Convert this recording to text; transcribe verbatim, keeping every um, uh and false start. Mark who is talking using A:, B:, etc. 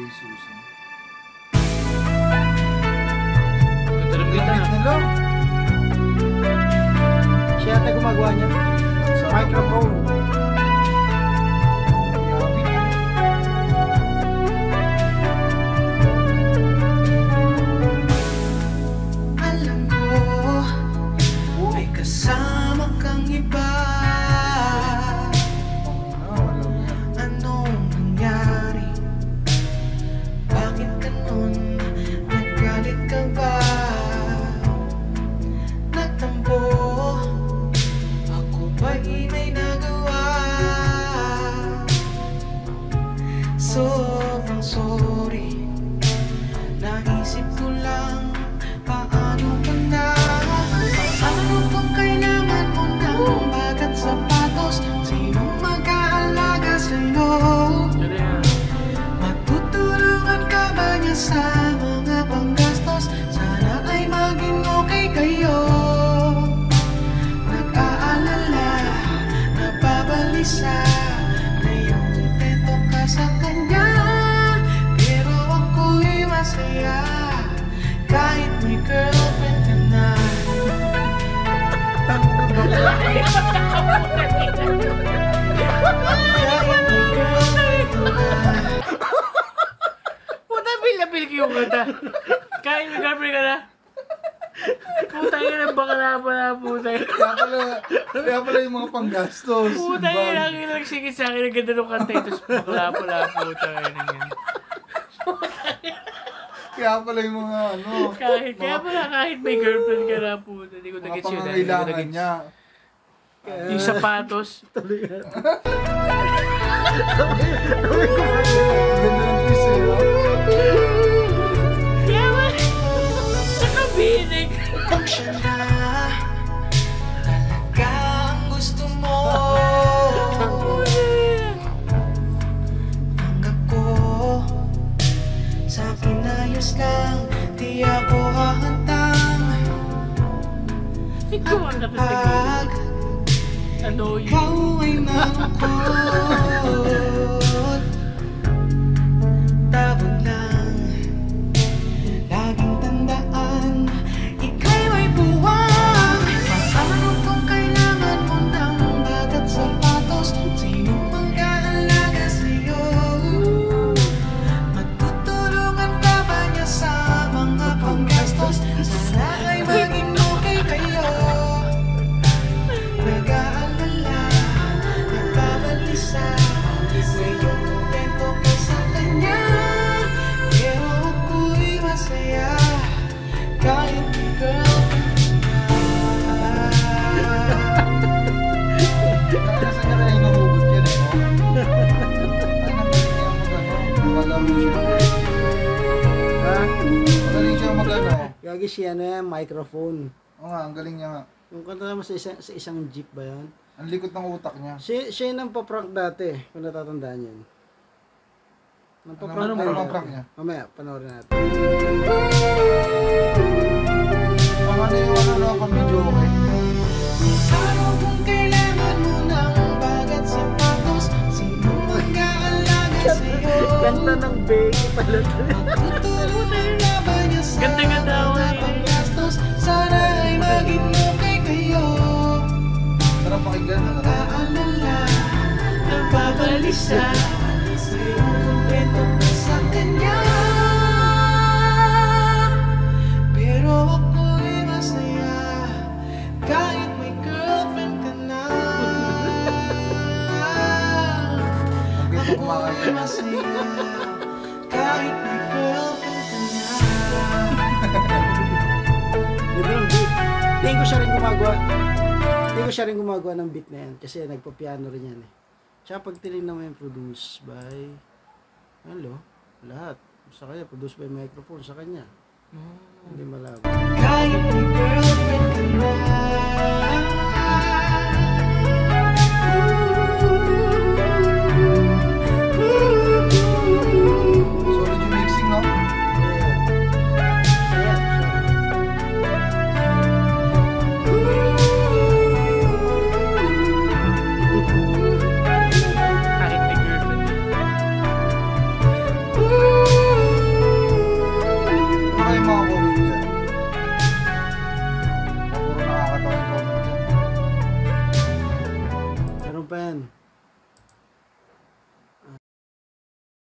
A: Susan.
B: Tutunog kita
A: Limit na lang.
C: Siya ata gumagawa niya. Microphone.
D: Alam ko, may kasama kang iba. Anong nangyari? Bakit ganun? Naggalit ka ba? Nagtampo? Ako ba'y may nagawa? Sobrang sorry. Naisip ko lang, paano ka na? Paano kung kailangan mo ng bagat sapatos? Sinong mag-aalaga sa'yo? Matutulungan ka ba niya sa mga panggastos? Sana ay maging okay kayo. Nag-aalala, nababalisa, ngayon kontento ka sa kanya. Pero ako'y masaya, kahit may girlfriend ka na. Kahit may girlfriend ka na.
B: Puta, pil-apil ko yung kanta. Kain mo, girlfriend ka na. Puta yun ang bakala pala, puta yun.
A: Kaya pala, kaya pala yung mga panggastos.
B: Puta yun, ang ina nagsigit sa akin, ang ganda ng kanta ito. Bakala pala, puta yun. Yan.
A: Kaya pala yung mga ano.
B: Kahit, kaya pala kahit may girlfriend ka na, puta. Hindi ko
A: Mga
B: nag-gets yun.
A: pangangailangan niya.
B: Yung sapatos.
A: Ganda ng twist eh. no?
B: Kaya ba? Nakabinig.
D: Kung siya na talaga ang gusto mo, tanggap ko, sa pinayos lang, di ako hahantang.
B: Ikaw ang
D: At
B: kapag
D: kapag
B: ano yun.
D: ikaw ay malungkot, tawag lang, laging tandaan, ika'y may buwang. Paano kung kailangan mo ng bagat sapatos? Sinong mag-aalaga sa'yo? Matutulungan ka ba niya sa mga panggastos? Sana ay maging okay kayo. Nag-aalala, nagbabalisa, ngayon kontento ka sa kanya. Pero ako'y masaya, kahit may girlfriend ka na.
A: Kaya sa kanya rin nahugot yan eh. no? Ay, nang galing niya mag-ano. Magalaw siya.
C: Ha?
A: Magaling siya mag-ano.
C: Gagi siya na yan, microphone.
A: Oo nga, ang galing niya nga.
C: Yung kanta naman sa, isa, sa isang jeep ba yan?
A: Ang likot ng utak niya.
C: Si, siya yung nagpa-prank dati, kung natatandaan yan. Nagpa-prank
A: Ano
C: tayo
A: ano
C: dati.
A: prank niya?
C: Mamaya, panoorin natin.
A: Ang ano yung ano na pang video okay?
D: Ano kung kailangan mo ng bagat sapatos? Sinong mag-aalaga sa'yo?
C: Kanta ng Becky pala to.
D: Matutulungan ka ba niya sa
B: Ganda-ganda ako
D: mga
B: eh.
D: panggastos? Sana ay maging okay kayo.
A: Sarap pakinggan. Sarap.
D: Nag-aalala, nagbabalisa, ngayon kontento ka sa kanya. Pero ako'y masaya, kahit may girlfriend ka na.
A: Ang ganda
D: Ako'y
A: kumakanta.
D: masaya, kahit may girlfriend ka na.
C: Ganda ng beat. Tingin ko siya rin gumagawa. Tingin ko siya rin gumagawa ng beat na yan. Kasi nagpa-piano rin yan eh. Tsaka pag tinignan mo yung produce by... Ano? Lahat. Sa kanya, produce by microphone. Sa kanya. Hindi malabo.
D: Kahit may girlfriend ka na.